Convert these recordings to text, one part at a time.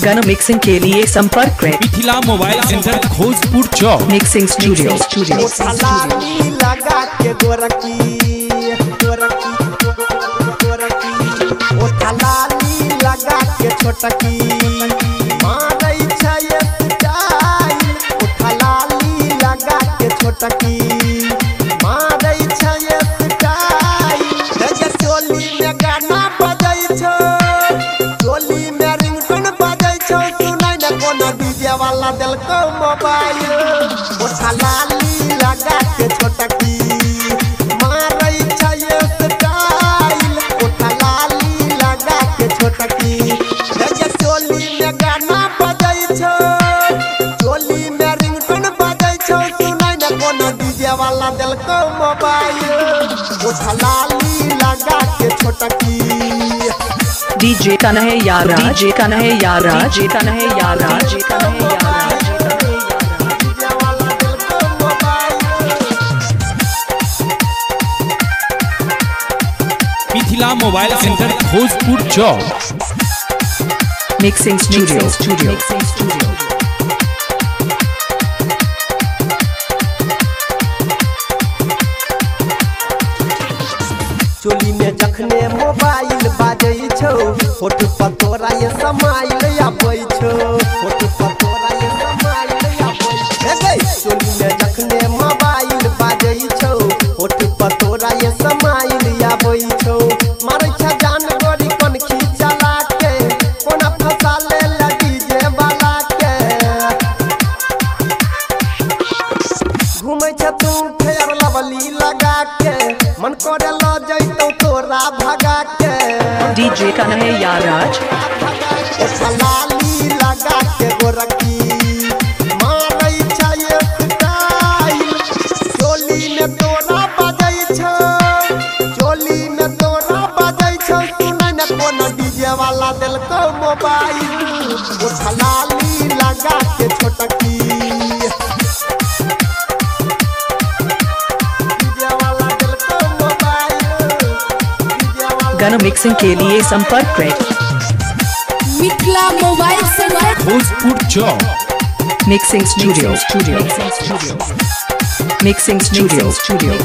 गाना मिक्सिंग के लिए संपर्क करें मिथिला मोबाइल सेंटर खोजपुर चौक मिक्सिंग स्टूडियो लगा के गोरकी लगा के छोटकी मारै छै स्टाइल उठलाली लगा के छोटकी मारै छै स्टाइल जैसे टोली में गाना बजै छो टोली में रिंगटोन बजै छो सुनाई न कोनो डीजे वाला देलको मोबाइल उठलाली लगा के छोटकी मारै छै स्टाइल उठलाली लगा के छोटकी जैसे टोली में गाना बजै छो टोली में रिंगटोन बजै छो सुनाई न कोनो डीजे वाला देलको मोबाइल उठलाली लगा के छोटकी डीजे का है यारा डीजे का है यारा डीजे का है यारा डीजे का है यारा मिथिला मोबाइल सेंटर खोजपुर चौक मिक्सिंग स्टूडियो मिक्सिंग स्टूडियो चोली में जखने मोबाइल बाजै छौ होठ पर तोरा ये समाइल आबै छौ होठ पर तोरा ये समाइल आबै छौ चोली में जखने मोबाइल बाजै छौ होठ पर तोरा ये समाइल आबै छौ मारै छ जान गोरी कोन खींचला के कोना फसा ले डीजे वाला के घूमै छ तू फेर लवली लगा के मन करे ल जइतौ तोरा भगा के डीजे का है याराज उठलाली लगा के गोरकी मारै छै स्टाइल चोली में तोरा बजै छौ चोली में तोरा बजै छौ सुनै न कोनो डीजे वाला देलको मोबाइल उठलाली लगा के छोटकी गाना मिक्सिंग के लिए संपर्क करें मिथिला मोबाइल सेंटर खोजपुर चौक मिक्सिंग स्टूडियो मिक्सिंग स्टूडियो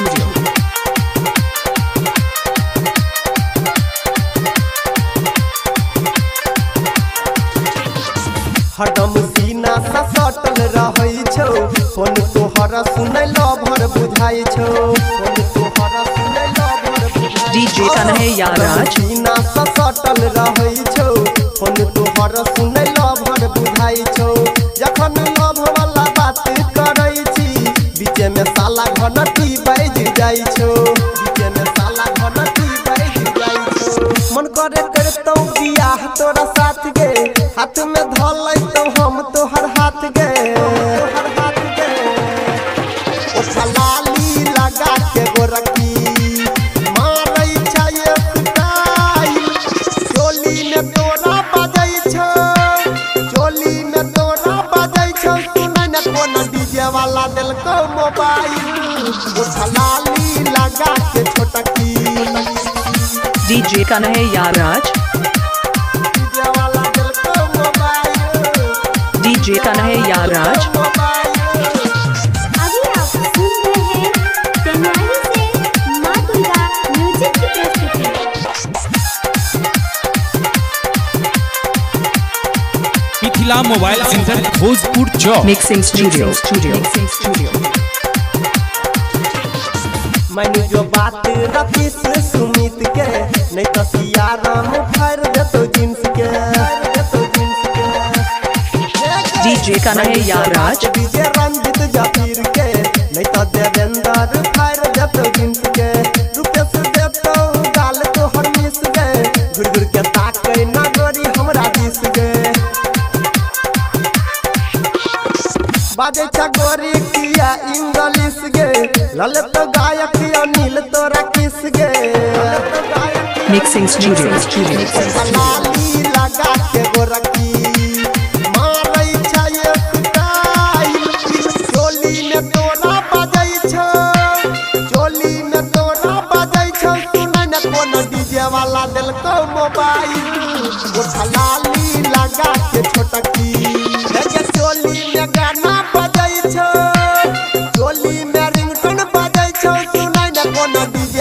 हरदम सीना सा सटल रहै छौ फोन तोहर सुनै लभर बुझाइ छौ फोन तोहर सुनै लभर बुझाइ डीजे का है याराज सीना सा सटल रहै छौ फोन तोहर सुनै लभर बुझाइ छौ जखन लभ वाला बात करै छी बीच में साला घनटी बाज जाइ छौ बीच में साला घनटी बाज जाइ छौ मन करे करतौ बियाह तोरा साथ गे हाथ में धलै तो हम तोहर हाथ गे उठलाली लगा के गोरकी मारै छै स्टाइल चोली में तोरा बजै छौ चोली में तोरा बजै छौ सुनै न कोनो डीजे वाला देलको मोबाइल उठलाली लगा के छोटकी डीजे का है याराज डीजे का है याराज अभी आप सुन रहे हैं तेनाली से माँ दुर्गा म्यूजिक की प्रस्तुति मिथिला मोबाइल सेंटर खोजपुर चौक मिक्सिंग स्टूडियो मैंने जो बात रखी से सुमित के नहीं तो सियाराम भर देतो जींस के डीजे का है याराज डीजे रंजित जाफिर के नहीं तो देवेंद्र भर देतो जींस के रुपये से देतो गाल तो हर मिस गए घुर घुर के ताकै ना गोरी हमरा दिस गए बाजे छ गोरी किया इंग्लिश गे ललित गायक अनिल तोरा किस गे मिक्सिंग स्टूडियो लाली लगा के गोरकी मारै छै स्टाइल चोली में तोरा बजै छौ चोली में तोरा बजै छौ सुनै न कोनो डीजे वाला देलको मोबाइल उठलाली लगा के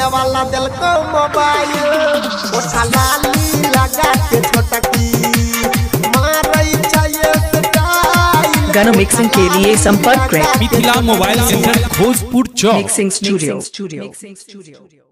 वाला delko मोबाइल ओठा लाली लगा के छोटकी मारई चाहिए स्टाइल। गानों मिक्सिंग के लिए संपर्क करें मिथिला मोबाइल सेंटर खोजपुर चौक। Mixing studio.